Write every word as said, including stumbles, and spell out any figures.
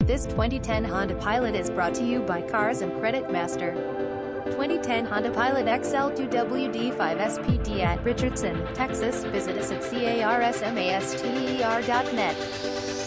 This twenty ten Honda Pilot is brought to you by Cars and Credit Master. twenty ten Honda Pilot X L two W D five S P D at Richardson, Texas. Visit us at carsmaster dot net.